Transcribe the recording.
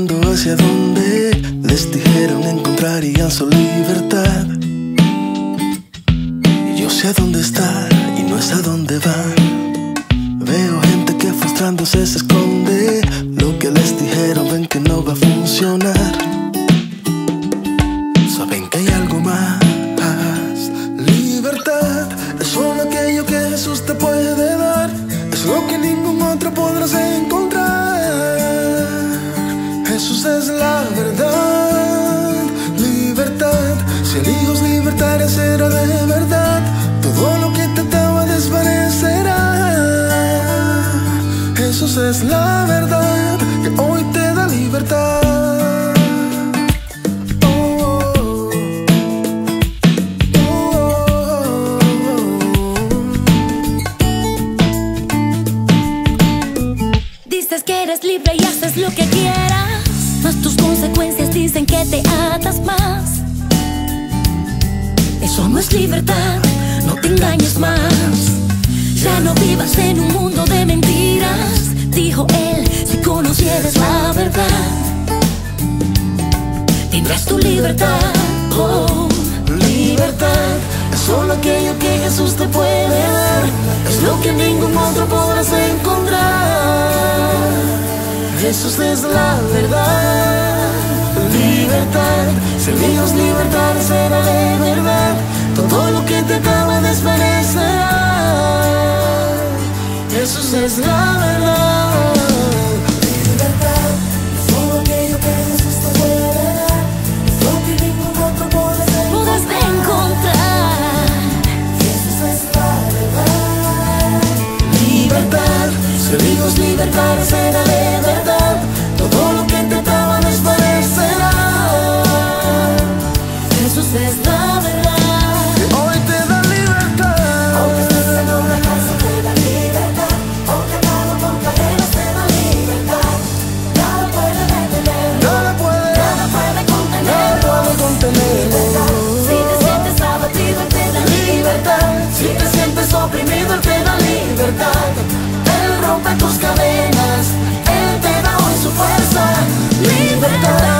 caminando hacia donde les dijeron encontrarían su libertad. Y yo sé a dónde está y no es a dónde van. Veo gente que frustrándose se esconde. Lo que les dijeron ven que no va a funcionar. Saben que hay algo más. Libertad es solo aquello que Jesús te puede dar. Es lo que ningún otro podrás encontrar. Jesús es la verdad. Libertad, si eliges libertad será de verdad. Todo lo que te ataba desvanecerá. Jesús es la verdad que hoy te da libertad. Dices que eres libre y haces lo que quieras, mas tus consecuencias dicen que te atas más. Eso no es libertad, no te engañes más. Ya no vivas en un mundo de mentiras, dijo él, si conocieras la verdad, tendrás tu libertad. Oh, libertad es solo aquello que Jesús te puede dar. Es lo que ningún otro podrás encontrar. Jesús es la verdad. Libertad, si eliges libertad será de verdad. Todo lo que te acaba desvanecerá. Jesús es la verdad. Libertad, es todo aquello que Jesús te puede dar. Es lo que ningún otro podrás encontrar. Jesús es la verdad. Libertad, si eliges libertad será de verdad. Todo lo que te ataba desvanecerá. Jesús es la verdad. Que hoy te da libertad. Aunque estés en una cárcel te da libertad. Aunque atado con cadenas te da libertad. Nada puede detener. Nada puede contener. Libertad. Si te sientes abatido, Él te da libertad. Si te sientes oprimido, Él te da libertad. Él rompe tus cadenas. Él te da hoy su fuerza. Libertad.